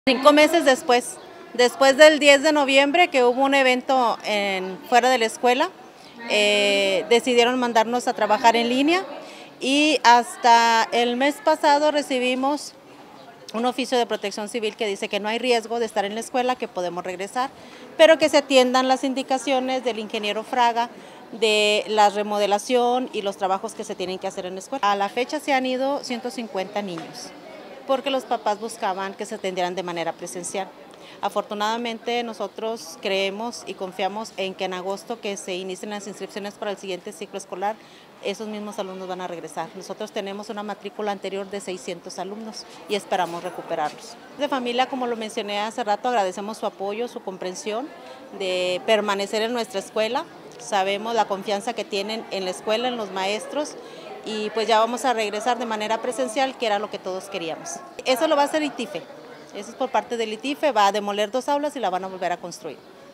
5 meses después del 10 de noviembre que hubo un evento fuera de la escuela, decidieron mandarnos a trabajar en línea y hasta el mes pasado recibimos un oficio de protección civil que dice que no hay riesgo de estar en la escuela, que podemos regresar, pero que se atiendan las indicaciones del ingeniero Fraga de la remodelación y los trabajos que se tienen que hacer en la escuela. A la fecha se han ido 150 niños, porque los papás buscaban que se atendieran de manera presencial. Afortunadamente nosotros creemos y confiamos en que en agosto, que se inicien las inscripciones para el siguiente ciclo escolar, esos mismos alumnos van a regresar. Nosotros tenemos una matrícula anterior de 600 alumnos y esperamos recuperarlos. De familia, como lo mencioné hace rato, agradecemos su apoyo, su comprensión de permanecer en nuestra escuela. Sabemos la confianza que tienen en la escuela, en los maestros, y pues ya vamos a regresar de manera presencial, que era lo que todos queríamos. Eso lo va a hacer ITIFE, eso es por parte del ITIFE, va a demoler 2 aulas y la van a volver a construir.